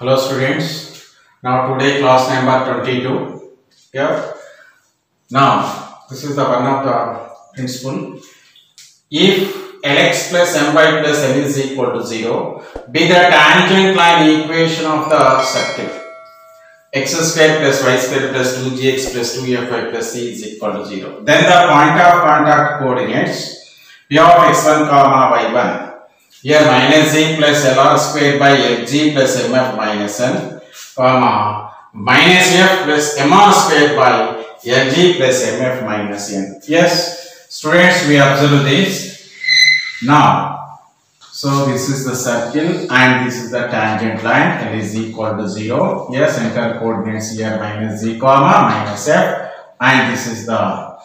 Hello students, now today class number 22. Yeah. Now this is the one of the principle. If Lx plus My plus L is equal to 0, be the tangent line equation of the circle. X square plus y square plus 2gx plus 2fy plus c is equal to 0. Then the point of contact coordinates p of x1 comma y1. Here minus z plus lr square by lg plus mf minus n, comma minus f plus mr square by lg plus mf minus n. Yes, students, we observe this. Now, so this is the circle and this is the tangent line. L is equal to 0. Yes, center coordinates here minus z comma minus f, and this is the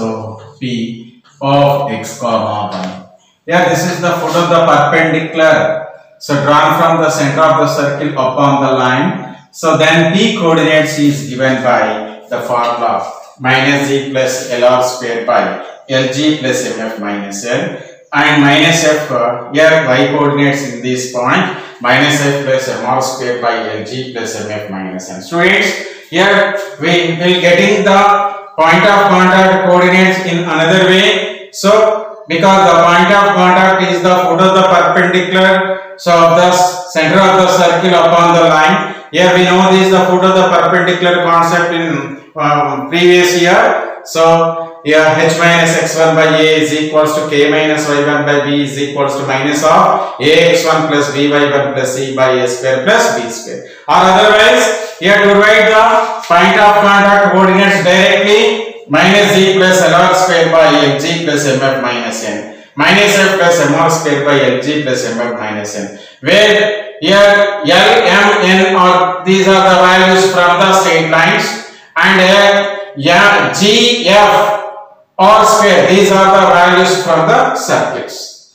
p of x comma y. Yeah, this is the foot of the perpendicular. So drawn from the center of the circle upon the line. So then p coordinates is given by the formula minus z plus lr square by lg plus mf minus n, and minus f here y coordinates in this point minus f plus mr square by lg plus mf minus n. Students, here we will getting the point of contact coordinates in another way. So because the point of contact is the foot of the perpendicular, so of the center of the circle upon the line. Here we know this is the foot of the perpendicular concept in previous year. So here h minus x1 by a is equals to k minus y1 by b is equals to minus of ax1 plus by1 plus c by a square plus b square. Or otherwise, here to write the point of contact coordinates directly, minus z plus lr square by lg plus mf minus n, minus f plus mr square by lg plus mf minus n, where here l, m, n are these are the values from the straight lines, and here g, f, r square, these are the values from the circles.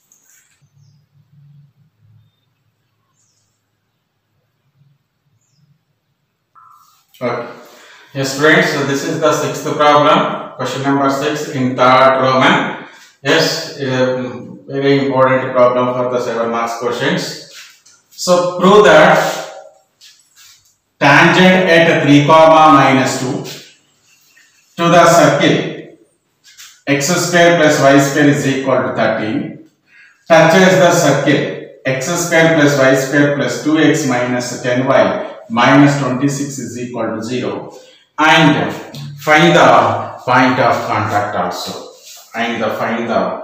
Okay. Yes, friends, so this is the sixth problem, question number 6 in third Roman. Yes, very important problem for the 7 marks questions. So prove that tangent at 3 comma minus 2 to the circle x square plus y square is equal to 13 touches the circle x square plus y square plus 2x minus 10y minus 26 is equal to 0. And find the point of contact also, and find the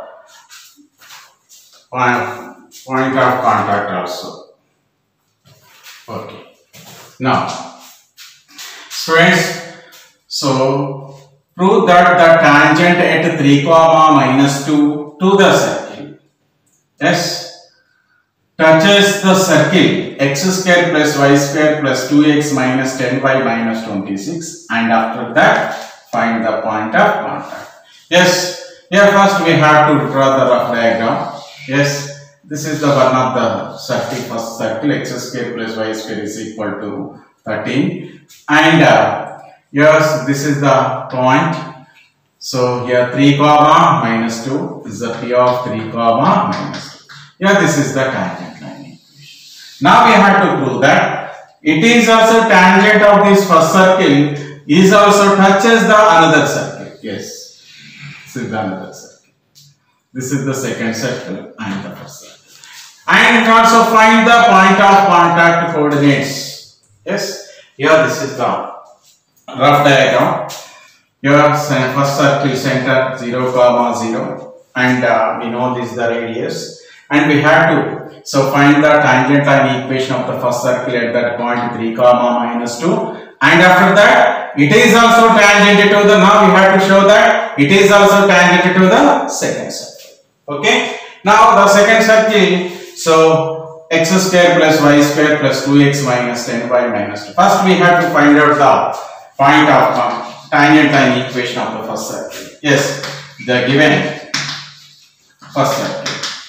point of contact also. Okay. Now, friends, so prove that the tangent at 3 comma minus 2 to the circle, yes, touches the circle x square plus y square plus 2x minus 10y minus 26, and after that find the point of contact. Yes, here first we have to draw the rough diagram. Yes, this is the one of the circle, first circle x square plus y square is equal to 13, and yes, this is the point. So here 3 comma minus 2 is the p of 3 comma minus 2. Here this is the tangent line equation. Now we have to prove that it is also tangent of this first circle is also touches the another circle. Yes, this is the another circle. This is the second circle and the first circle. And it also find the point of contact coordinates. Yes, here this is the rough diagram. Here first circle center 0 comma 0, and we know this is the radius, and we have to so find the tangent line equation of the first circle at that point 3 comma minus 2, and after that it is also tangent to the, now we have to show that it is also tangent to the second circle. Okay, now the second circle, so x square plus y square plus 2x minus 10y minus 2. First we have to find out the point of tangent line equation of the first circle. Yes, the given first circle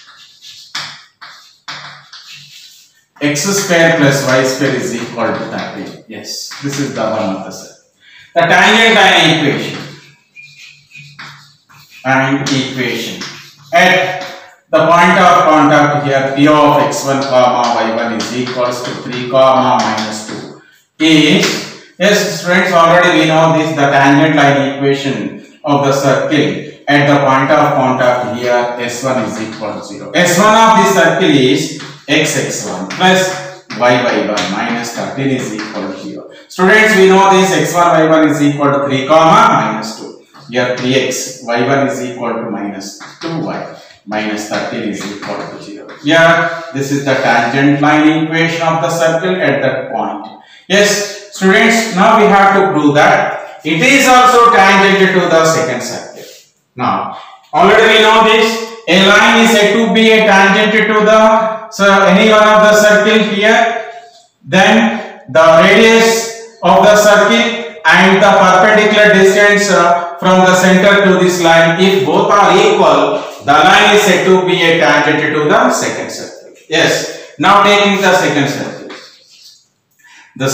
x square plus y square is equal to 13. Yes, this is the one of the circle. The tangent line equation at The point of contact here P of x1 comma y1 is equals to 3 comma minus 2 is, yes students, already we know this, the tangent line equation of the circle at the point of contact here S1 is equal to 0. S1 of this circle is x1 plus y1 minus 13 is equal to 0. Students, we know this x1 y1 is equal to 3 comma minus 2. Here 3x y1 is equal to minus 2y minus 13 is equal to 0. Here this is the tangent line equation of the circle at that point. Yes students, now we have to prove that it is also tangent to the second circle. Now already we know this, a line is said to be a tangent to the any one of the circle here, then the radius of the circle and the perpendicular distance from the center to this line, if both are equal, the line is said to be a tangent to the second circle. Yes. Now taking the second circle. The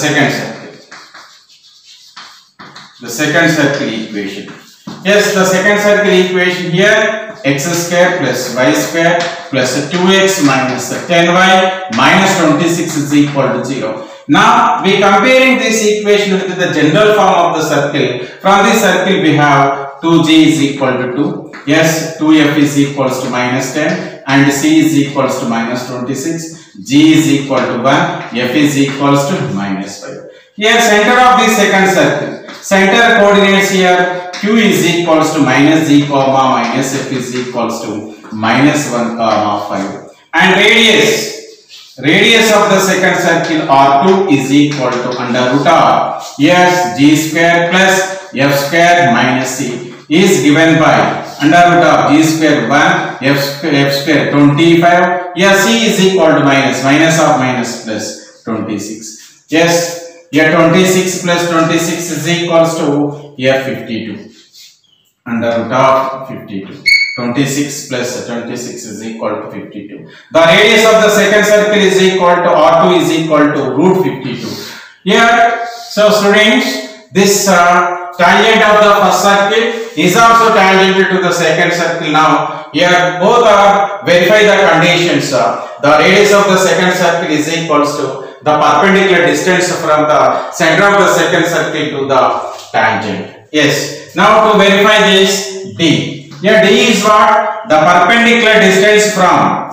second circle equation. Yes, the second circle equation here, x square plus y square plus 2x minus 10y minus 26 is equal to 0. Now we comparing this equation with the general form of the circle. From this circle we have 2g is equal to 2. Yes, 2f is equals to minus 10 and c is equals to minus 26. g is equal to 1. f is equals to minus 5. Here center of this second circle. Center coordinates here q is equals to minus g comma minus f is equals to minus 1 comma 5. And radius of the second circle R2 is equal to under root of, yes, g square plus f square minus c is given by under root of g square 1 f square 25. Here c is equal to minus of minus plus 26. Yes, here 26 plus 26 is equals to here 52 under root of 52. 26 plus 26 is equal to 52. The radius of the second circle is equal to R2 is equal to root 52. Here, so students, this tangent of the first circle is also tangent to the second circle. Now, here both are verify the conditions. The radius of the second circle is equals to the perpendicular distance from the center of the second circle to the tangent. Yes. Now to verify this D. Here D is what? The perpendicular distance from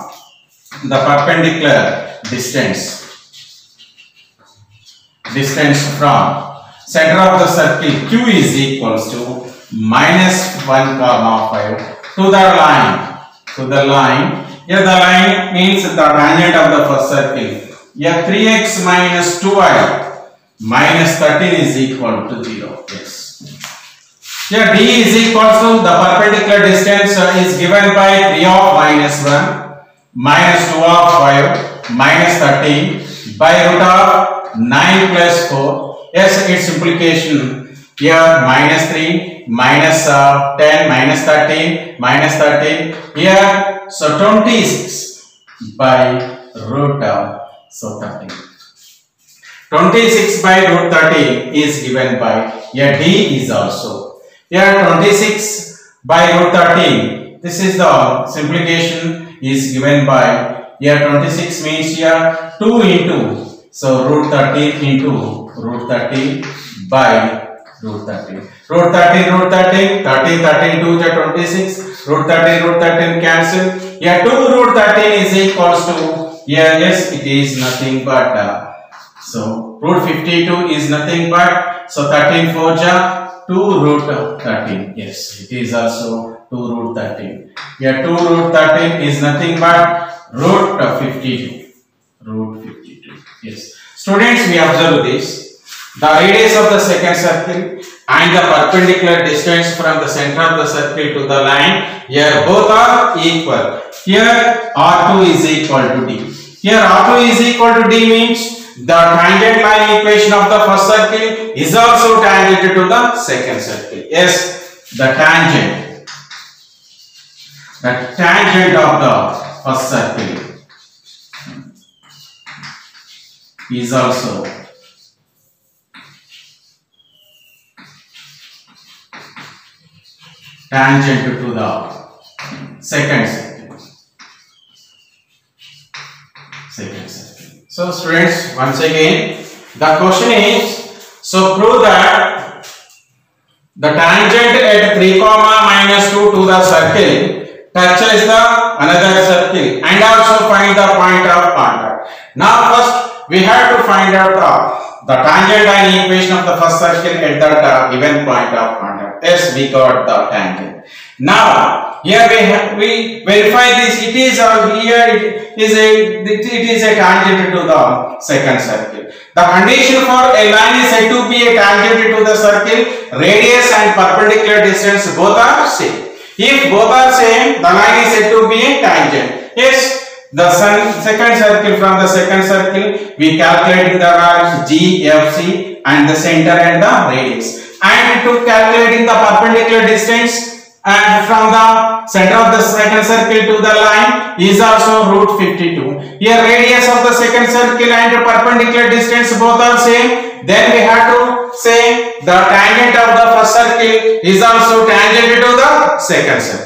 from center of the circle Q is equals to minus 1 comma 5 to the line. Here the line means the tangent of the first circle. Here 3x minus 2y minus 13 is equal to 0. Yes. Here D is equal to the perpendicular distance is given by 3 of minus 1 minus 2 of 5 minus 13 by root of 9 plus 4. Yes, its implication here minus 3 minus 10 minus 13 minus 13 here, so 26 by root of 13. 26 by root 13 is given by here D is also here 26 by root 13. This is the simplification is given by here 26 means here 2 into, so root 13 into root 13 by root 13. Root 13, 13 2 is 26. Root 13 cancel. Here 2 root 13 is equals to here, yes, it is nothing but so root 52 is nothing but, so 13 4 ja 2 root 13. Yes, it is also 2 root 13. Here 2 root 13 is nothing but root 52. Root 52. Yes. Students, we observe this. The radius of the second circle and the perpendicular distance from the center of the circle to the line, here both are equal. Here R2 is equal to D. Here R2 is equal to D means the tangent line equation of the first circle is also tangent to the second circle. Yes, the tangent of the first circle is also tangent to the second circle. So students, once again, the question is, so prove that the tangent at 3 comma minus 2 to the circle touches the another circle and also find the point of contact. Now first we have to find out the tangent and equation of the first circle at that given point of contact. Yes, we got the tangent. Now here we verify this. It is here it is a tangent to the second circle. The condition for a line is said to be a tangent to the circle. Radius and perpendicular distance both are same. If both are same, the line is said to be a tangent. Yes. The second circle, from the second circle we calculate the values G, F, C and the center and the radius. And to calculating the perpendicular distance and from the center of the second circle to the line is also root 52. Here radius of the second circle and perpendicular distance both are same. Then we have to say the tangent of the first circle is also tangent to the second circle.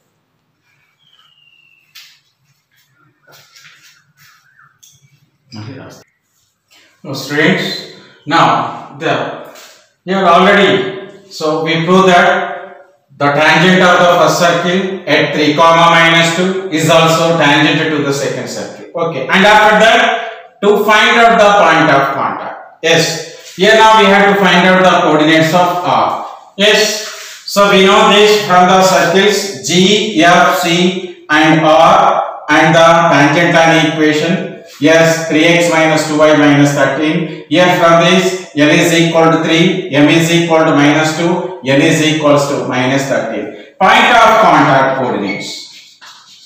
So students, now here already, so we prove that the tangent of the first circle at 3 comma minus 2 is also tangent to the second circle. Okay, and after that to find out the point of contact. Yes, here now we have to find out the coordinates of R. Yes, so we know this from the circles G, F, C and R and the tangent line equation. Yes, 3x minus 2y minus 13. Here from this, L is equal to 3, M is equal to minus 2, N is equals to minus 13. Point of contact coordinates.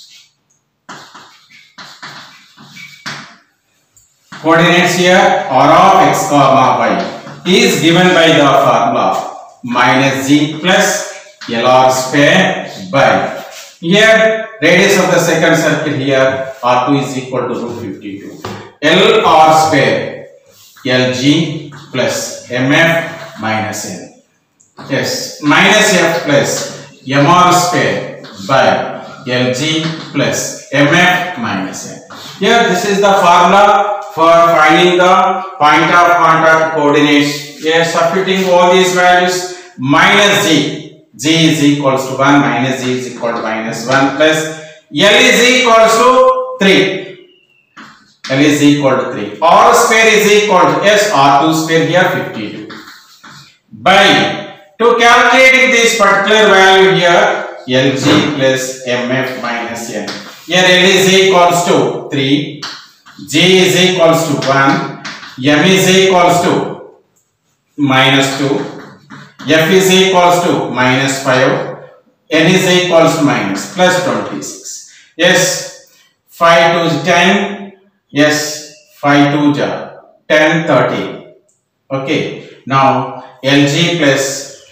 Coordinates here R of x comma y is given by the formula minus z plus LR square by. Here radius of the second circle here R2 is equal to root 52. LR square LG plus MF minus N. Yes, minus F plus MR square by LG plus MF minus N. Here this is the formula for finding the point of contact coordinates. Here substituting all these values, minus G. G is equals to 1 minus G is equal to minus 1 plus L is equals to 3. L is equal to 3. R square is equal to R2 square here 52. By to calculating this particular value here LG plus MF minus N. Here L is equals to 3. G is equals to 1. M is equals to minus 2. F is equals to minus 5, N is equals to minus plus 26. Yes, 5 to 10, yes, 5 to 10, 30. Okay, now LG plus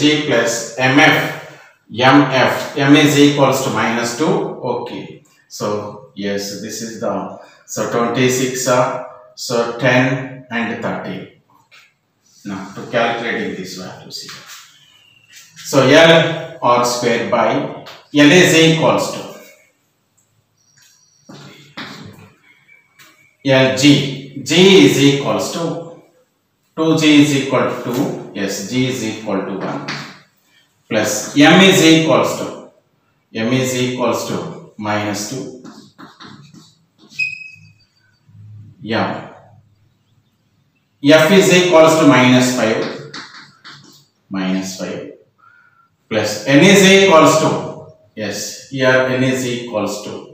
MF, M is equals to minus 2. Okay, so yes, this is the, so 26, so 10 and 30. Now to calculating these values here. So L R square by L is equals to LG. G is equals to 2G is equal to 2. Yes, G is equal to 1 plus M is equals to minus 2. Yeah. F is equals to minus 5 plus N is equals to, yes, here N is equals to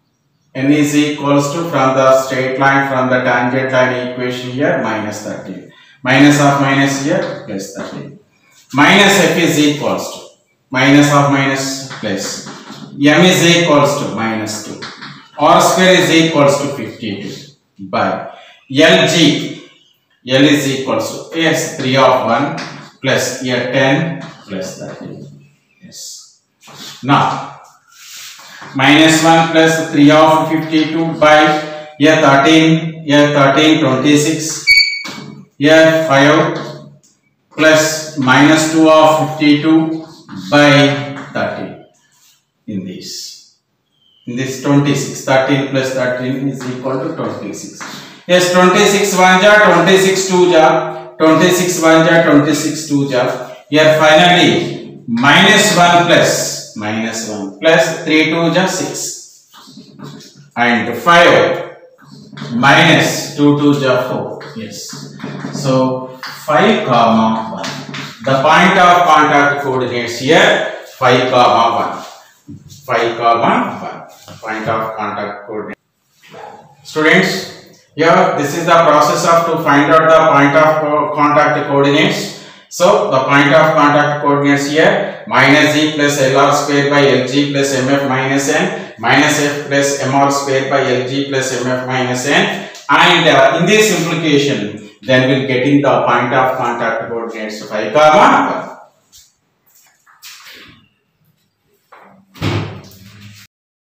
from the straight line from the tangent line equation here minus 13. Minus of minus here plus 13. Minus F is equals to minus of minus plus M is equals to minus 2. R square is equals to 52 by LG. L is equals to, yes, 3 of 1 plus here 10 plus 13. Yes. Now, minus 1 plus 3 of 52 by here 13, 26, here 5 plus minus 2 of 52 by 30 in this 26, 13 plus 13 is equal to 26. Yes, 26 1 ja, 26 2 ja, 26 1 ja, 26 2 ja. Here finally minus 1 plus 3 2 ja 6 and 5 minus 2 2 ja 4. Yes. So 5 comma 1. The point of contact coordinates here 5 comma 1. 5 comma 1. Point of contact coordinate. Students, here this is the process of to find out the point of contact coordinates. So the point of contact coordinates here minus g plus lr square by lg plus mf minus n minus f plus mr square by lg plus mf minus n, and in this implication then we'll getting the point of contact coordinates 5 comma 1.